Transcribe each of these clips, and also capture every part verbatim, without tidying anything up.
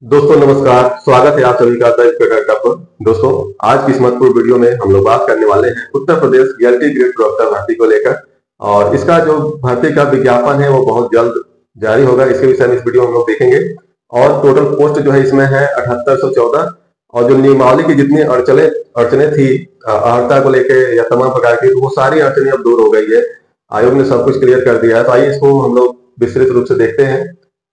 दोस्तों नमस्कार, स्वागत है आप सभी का द स्टडी अड्डा पर। दोस्तों आज की इस महत्वपूर्ण वीडियो में हम लोग बात करने वाले हैं उत्तर प्रदेश एलटी ग्रेड प्रवक्ता भर्ती को लेकर। और इसका जो भर्ती का विज्ञापन है वो बहुत जल्द जारी होगा, इसके विषय में इस वीडियो में हम लोग देखेंगे। और टोटल पोस्ट जो है इसमें है अठहत्तर सौ चौदह। और जो नियमावली की जितनी अड़चने अड़चने थी अर्हता को लेकर या तमाम प्रकार की, तो वो सारी अड़चने अब दूर हो गई है। आयोग ने सब कुछ क्लियर कर दिया है। तो आइए इसको हम लोग विस्तृत रूप से देखते हैं।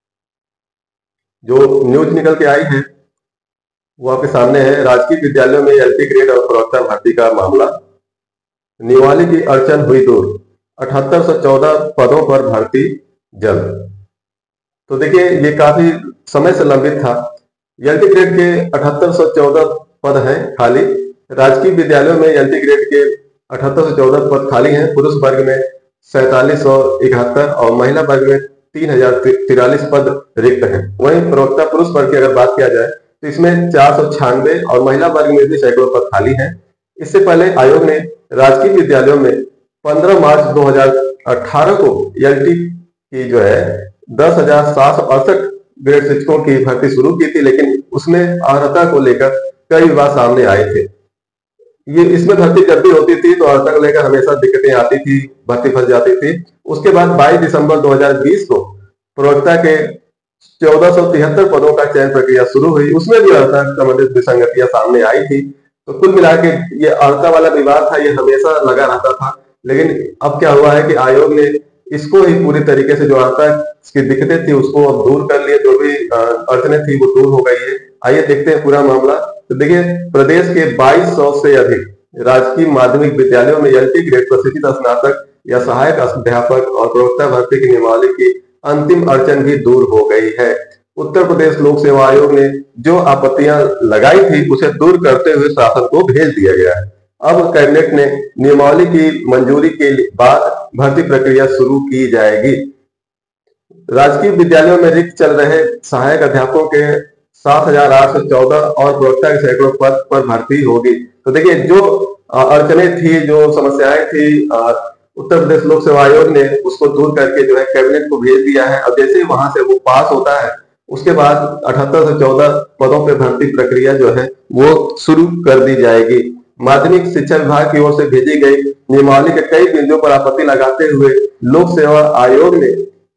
जो न्यूज निकल के आई है वो आपके सामने है। राजकीय विद्यालयों में एलटी ग्रेड और प्रवक्ता भर्ती का मामला, नियमावली की अड़चन हुई दूर, अठहत्तर सौ चौदह पदों पर भर्ती जल्द। तो देखिए ये काफी समय से लंबित था। एलटी ग्रेड के अठहत्तर सौ चौदह पद हैं खाली। राजकीय विद्यालयों में एलटी ग्रेड के अठहत्तर सौ चौदह पद खाली हैं। पुरुष वर्ग में सैतालीस सौ इकहत्तर और महिला वर्ग में तीन हजार तिरालीस पद रिक्त हैं। वहीं प्रवक्ता पुरुष वर्ग की अगर बात किया जाए तो इसमें चार सौ छियानवे और महिला वर्ग में भी सैकड़ों पद खाली हैं। इससे पहले आयोग ने राजकीय विद्यालयों में पंद्रह मार्च दो हजार अठारह को एलटी की जो है दस हजार सात सौ अड़सठ ग्रेड शिक्षकों की भर्ती शुरू की थी, लेकिन उसमें अर्हता को लेकर कई विवाद सामने आए थे। ये इसमें भर्ती जब भी होती थी तो अर्हता को लेकर हमेशा दिक्कतें आती थी, भर्ती फंस जाती थी। उसके बाद बाईस दिसंबर दो हजार बीस को प्रवक्ता के चौदह सौ तिहत्तर पदों का चयन प्रक्रिया शुरू हुई। उसमें भी अर्हता संबंधित विसंगतियां सामने आई थी। तो कुल मिला के ये अर्हता वाला विवाद था, ये हमेशा लगा रहता था। लेकिन अब क्या हुआ है कि आयोग ने इसको ही पूरी तरीके से जो अर्हता की दिक्कतें थी उसको अब दूर कर लिए। जो भी अड़चने थी वो दूर हो गई है। आइए देखते हैं पूरा मामला। तो देखिए प्रदेश के बाईस सौ से अधिक राजकीय माध्यमिक विद्यालयों में एलटी ग्रेड प्रशिक्षित स्नातक या सहायक अध्यापक और प्रवक्ता भर्ती की नियमावली की अंतिम अड़चन भी दूर हो गई है। उत्तर प्रदेश लोक सेवा आयोग ने जो आपत्तियां लगाई थी उसे दूर करते हुए शासन को भेज दिया गया है। अब कैबिनेट ने नियमावली की मंजूरी के बाद भर्ती प्रक्रिया शुरू की जाएगी। राजकीय विद्यालयों में रिक्त चल रहे सहायक अध्यापकों के सात हजार आठ सौ चौदह और प्रवक्ता के सैकड़ों पद पर भर्ती होगी। तो देखिए जो अड़चने थी, जो समस्याएं थी, उत्तर प्रदेश लोक सेवा आयोग ने उसको दूर करके जो है कैबिनेट को भेज दिया है। अब जैसे ही वहां से वो पास होता है उसके बाद अठहत्तर सौ चौदह पदों पर भर्ती प्रक्रिया जो है वो शुरू कर दी जाएगी। माध्यमिक शिक्षा विभाग की ओर से भेजी गई नियमावली के कई बिंदुओं पर आपत्ति लगाते हुए लोक सेवा आयोग ने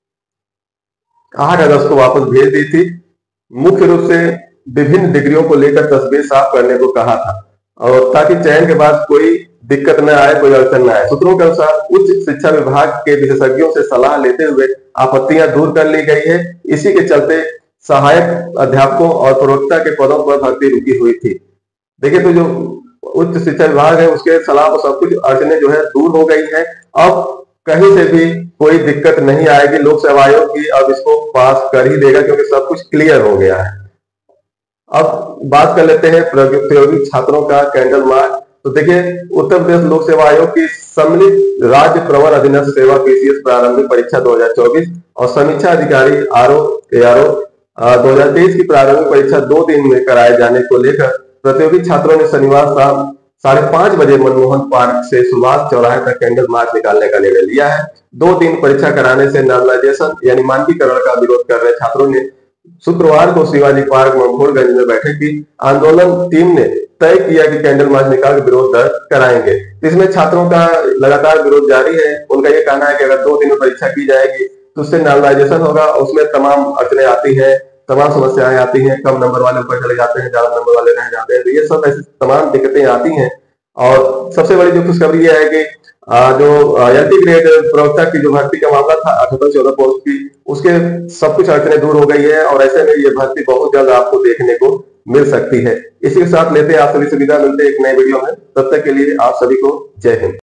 आठ अगस्त को वापस भेज दी थी। मुख्य रूप से विभिन्न डिग्रियों को लेकर तस्वीर साफ करने को कहा था, और ताकि चयन के बाद कोई दिक्कत न आए, कोई अड़चन न आए। सूत्रों के अनुसार उच्च शिक्षा विभाग के विशेषज्ञों से सलाह लेते हुए आपत्तियां दूर कर ली गई है। इसी के चलते सहायक अध्यापकों और प्रवक्ता के पदों पर भर्ती रुकी हुई थी। देखिए तो जो उच्च शिक्षा विभाग है उसके सलाह पर सब कुछ अड़चने जो है दूर हो गई है। अब कहीं से भी कोई दिक्कत नहीं आएगी। लोक सेवा आयोग की अब इसको पास कर ही देगा क्योंकि सब कुछ क्लियर हो गया है। अब बात कर लेते हैं प्रायोगिक छात्रों का कैंडल मार्च। तो देखिए उत्तर प्रदेश लोक सेवा आयोग की सम्मिलित राज्य प्रवर अधीनस्थ सेवा पीसीएस प्रारंभिक परीक्षा दो हजार चौबीस और समीक्षा अधिकारी आरओ एआरओ दो हजार तेईस की प्रारंभिक परीक्षा दो दिन में कराए जाने को लेकर प्रतियोगी छात्रों ने शनिवार शाम साढ़े पांच बजे मनमोहन पार्क से सुभाष चौराहे तक कैंडल मार्च निकालने का निर्णय लिया है। दो दिन परीक्षा कराने से नॉर्मलाइजेशन यानी मानकीकरण का विरोध कर रहे छात्रों ने शुक्रवार को शिवाजी पार्क मंगोलगंज में बैठक की। आंदोलन टीम ने तय किया कि कैंडल मार्च निकाल के विरोध दर्ज कराएंगे। इसमें छात्रों का लगातार विरोध जारी है। उनका ये कहना है कि अगर दो दिन में परीक्षा की जाएगी तो उससे नॉर्मलाइजेशन होगा, उसमें तमाम अड़चने आती है, तमाम समस्याएं आती हैं, कम नंबर वाले ऊपर चले जाते हैं, ज्यादा नंबर वाले रह जाते हैं। तो ये सब ऐसी तमाम दिक्कतें आती हैं। और सबसे बड़ी जो खुशखबरी यह है कि जो एलटी ग्रेड प्रवक्ता की जो भर्ती का मामला था अठहत्तर चौदह पोस्ट की, उसके सब कुछ अड़चने दूर हो गई है। और ऐसे में ये भर्ती बहुत जल्द आपको देखने को मिल सकती है। इसी के साथ लेते हैं आप सभी सुविधा मिलते हैं एक नए वीडियो में। तब तक के लिए आप सभी को जय हिंद।